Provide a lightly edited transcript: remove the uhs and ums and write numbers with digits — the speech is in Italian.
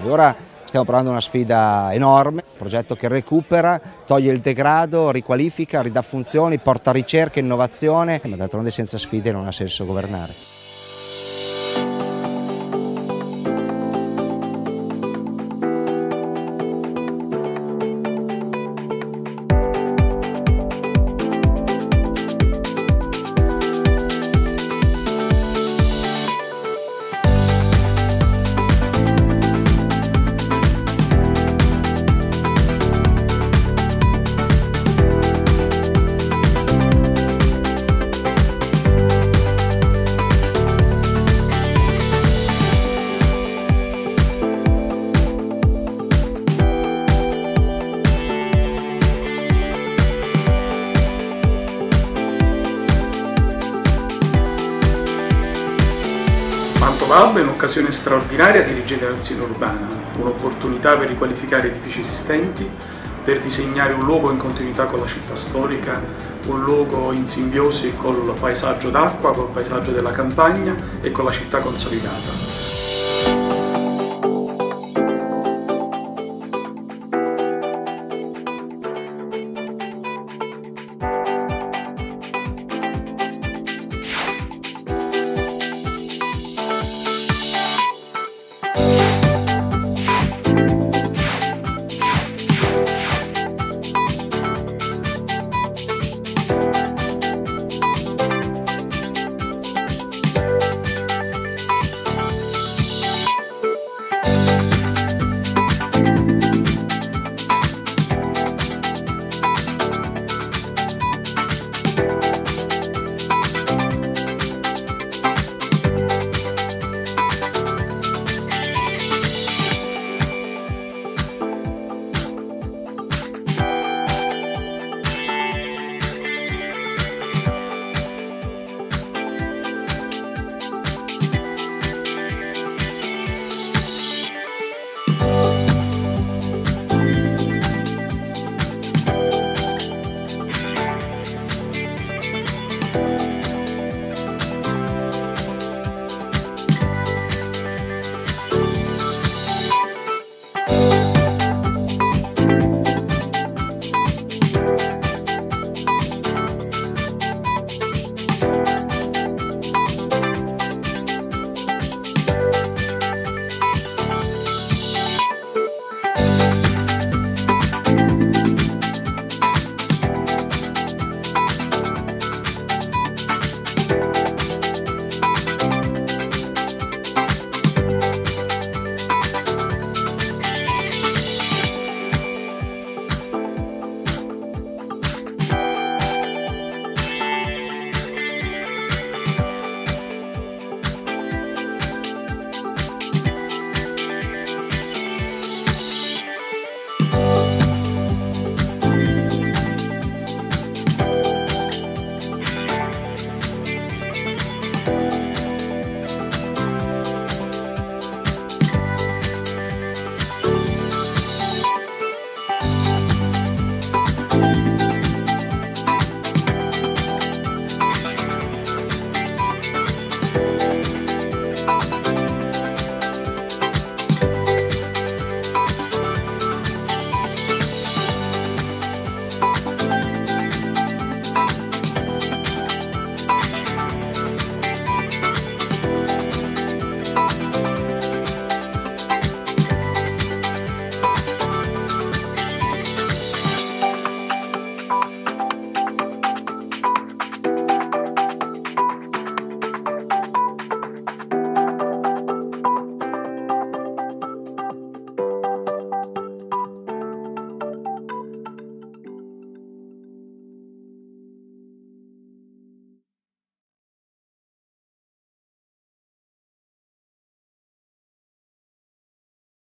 Ora stiamo provando una sfida enorme, un progetto che recupera, toglie il degrado, riqualifica, ridà funzioni, porta ricerca, innovazione, ma d'altronde senza sfide non ha senso governare. Mantovallo è un'occasione straordinaria di rigenerazione urbana, un'opportunità per riqualificare edifici esistenti, per disegnare un luogo in continuità con la città storica, un luogo in simbiosi col paesaggio d'acqua, col paesaggio della campagna e con la città consolidata.